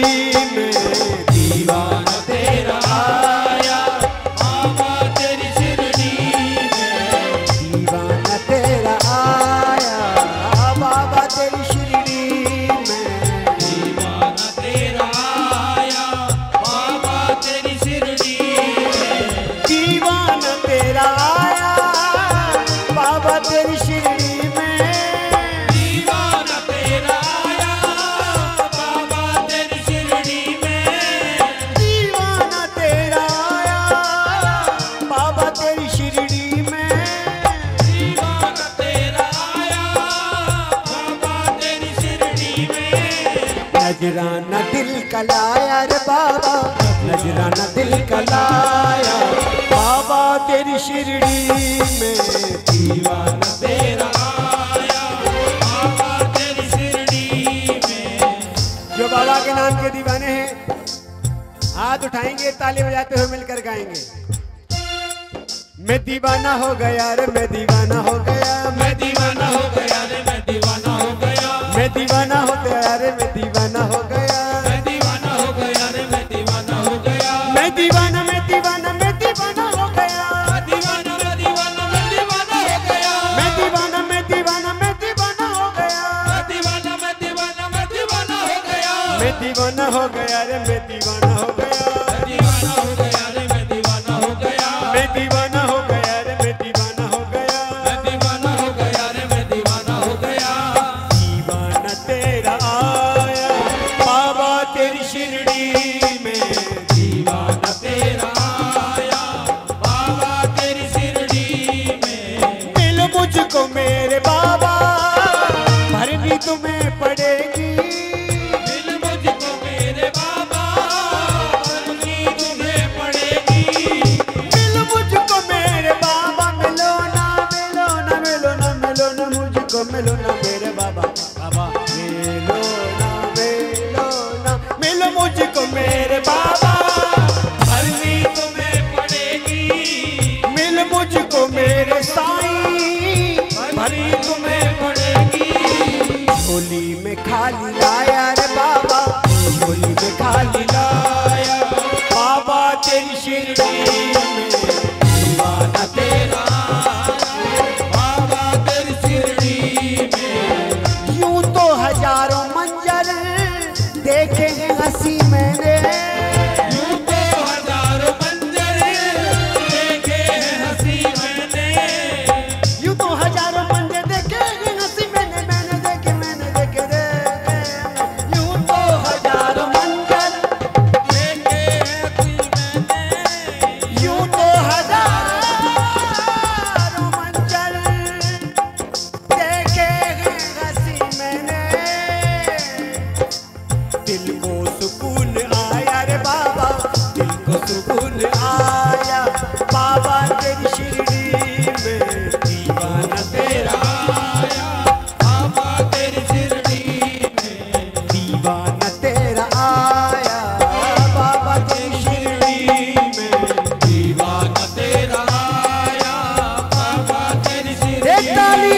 में, दीवाना तेरा आया बाबा तेरी शिरडी में, दीवाना तेरा आया बाबा तेरी शिरडी में, दीवाना तेरा आया बाबा तेरी शिरडी में, दीवाना तेरा आया बाबा तेरी शिरडी में, दीवाना तेरा आया बाबा तेरी शिरडी में, दीवाना तेरा आया बाबा तेरी शिरडी में, दीवाना तेरा आया बाबा तेरी शिरडी में, नजराना दिल का लाया रे बाबा, नजराना दिल का लाया बाबा तेरी शिरडी में, दीवाना तेरा आया बाबा तेरी शिरडी में। जो बाबा के नाम के दीवाने हैं हाथ उठाएंगे, ताली बजाते हुए मिलकर गाएंगे। मैं दीवाना हो गया रे, मैं दीवाना हो गया, मैं दीवाना हो गया रे, मैं दीवाना हो गया, मैं दीवाना हो गया रे, मैं दीवाना हो गया, मैं दीवाना हो गया रे, मैं दीवाना हो गया, मैं दीवाना मैं दीवाना मैं दीवाना हो गया, मैं दीवाना मैं दीवाना मैं दीवाना हो गया, मैं दीवाना मैं दीवाना मैं दीवाना हो गया, मैं दीवाना मैं दीवाना मैं दीवाना हो गया, मैं दीवाना हो गया रे, मैं दीवाना हो गया, मैं दीवाना हो गया रे, मैं दीवाना हो गया, मैं दीवाना हो गया रे, मैं दीवाना हो गया, मैं दीवाना हो गया रे, मैं दीवाना हो गया, दीवाना तेरा आया बाबा तेरी शिरडी में, दीवाना तेरा आया बाबा तेरी शिरडी में, मिल मुझको मेरे बाबा, भरनी तुम्हें पड़ेगी, मिल मुझको मेरे बाबा, भरनी तुम्हें पड़ेगी, मिल मुझको मेरे बाबा, मिलो ना मिलो ना मिलो ना मिलो ना मुझको, मिलो ना मेरे बाबा, बाबा मिलो ना मिलो ना, मिलो मुझको मेरे बाबा, भरनी तुम्हें पड़ेगी, मिल मुझको मेरे साईं, भरनी तुम्हें पड़ेगी, झोली में खाली लाया रे बाबा, झोली में खाली लाया बाबा तेरी शिरडी में, दीवाना तेरा बाबा तेरी शिरडी में, यूं तो हजारों मंजर देखे हैं हंसी मैंने, यूं तो हजारों मंजर देखे हैं हंसी मैंने, यूं तो हजारों मंजर देखे हैं हंसी मैंने, मैंने देखे रे, यूं तो हजारों मंजर देखे हैं हंसी मैंने, यूं तो हजारों मंजर देखे हैं हंसी मैंने, दिल को सुकून आया रे बाबा, दिल को सुकून आया बाबा तेरी शिरडी में, दीवाना तेरा आया बाबा तेरी शिरडी में, दीवाना तेरा आया बाबा तेरी शिरडी में, दीवाना तेरा आया बाबा तेरी शिरडी एक ताली।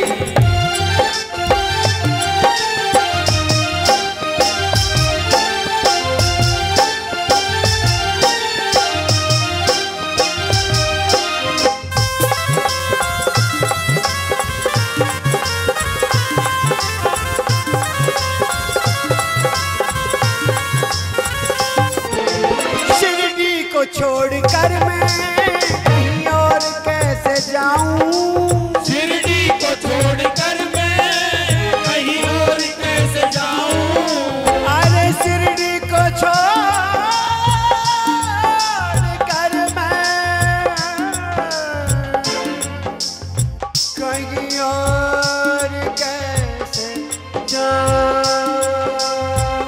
शिरडी को छोड़कर मैं कहीं और कैसे जाऊं, शिरडी को छोड़कर मैं कहीं और कैसे जाऊं, अरे शिरडी को छोड़कर मैं कहीं और कैसे जाऊं,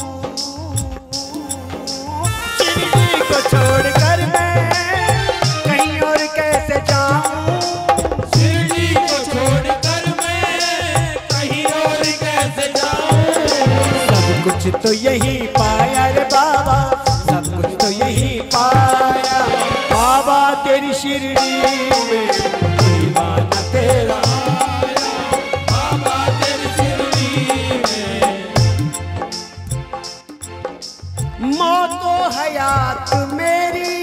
शिरडी को छोड़कर मैं कहीं और कैसे जाऊं, शिरडी को छोड़कर मैं कहीं और कैसे जाऊं, सब कुछ तो यही पाया रे बाबा, सब कुछ तो यही पाया बाबा तेरी शिरडी में, दीवाना तेरा आया बाबा तेरी शिरडी में, तो हयात मेरी।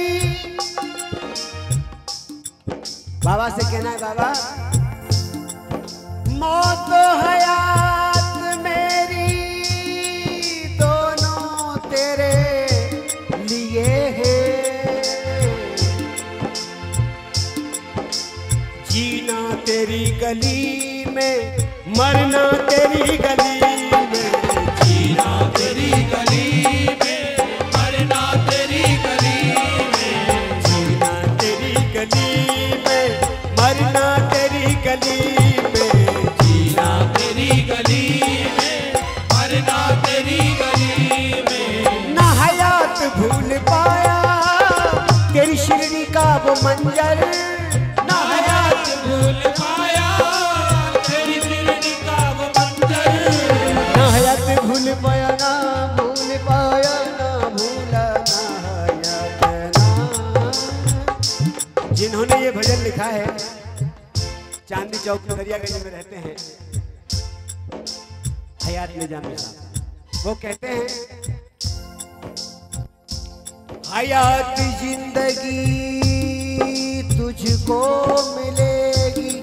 बाबा से कहना है बाबा, मौत तो हयात मेरी दोनों तेरे लिए है। जीना तेरी गली में, मरना तेरी गली में। जीना तेरी गली में, मरना तेरी गली में। जीना तेरी गली में, मरना तेरी गली में। जीना तेरी गली में, मरना तेरी गली में। ना हयात भूल पाया तेरी शिरडी का वो मंजर। ना हयात भूल पाया तेरी शिरडी का वो मंजर। ना हयात भूल पाया, ना भूल पाया, ना भूला ना हयात ना। जिन्होंने ये भजन लिखा है चांदनी चौक में दरियागंज में रहते हैं, हयात निजामी साहब, वो कहते हैं हयात जिंदगी तुझको मिलेगी,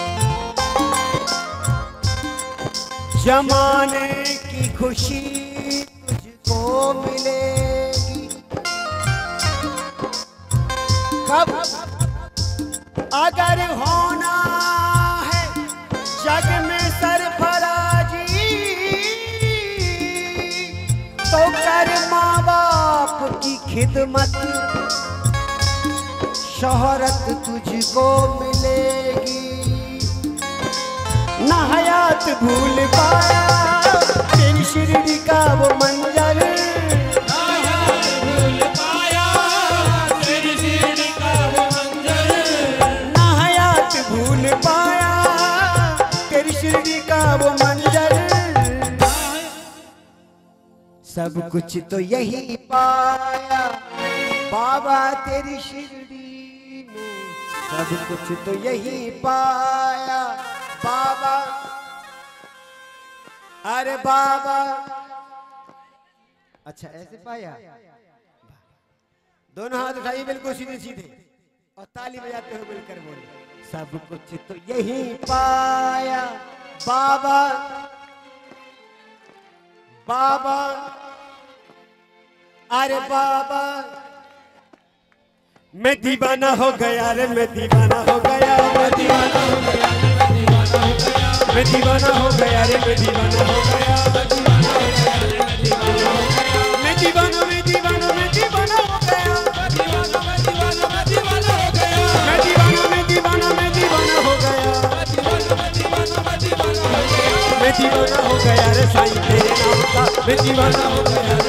जमाने की खुशी तुझको मिलेगी। कब अगर होना है जग में सरफराजी, तो कर माँ बाप की खिदमत, शोहरत तुझको मिलेगी। ना हयात भूल पाया तेरी शिरडी का वो मंजर। ना हयात भूल पाया तेरी शिरडी का वो मंजर। ना हयात भूल पाया तेरी शिरडी का वो मंजर। सब कुछ तो यही पाया बाबा तेरी शिरडी में। सब कुछ तो यही पाया बाबा। अरे बाबा, अच्छा ऐसे पाया। दोनों हाथ उठाइए बिल्कुल सीधे सीधे और ताली बजाते हुए मिलकर बोले, सब कुछ तो यही पाया बाबा। बाबा, अरे बाबा, मैं दीवाना हो गया रे, मैं दीवाना हो गया, मैं दीवाना हो गया, मैं दीवाना हो गया रे, मैं दीवाना हो गया, मैं दीवाना, मैं दीवाना, मैं दीवाना हो गया, मैं दीवाना, मैं दीवाना, मैं दीवाना हो गया, मैं दीवाना, मैं दीवाना, मैं दीवाना हो गया, मैं दीवाना हो गया रे साईं तेरे नाम का, मैं दीवाना हो गया रे।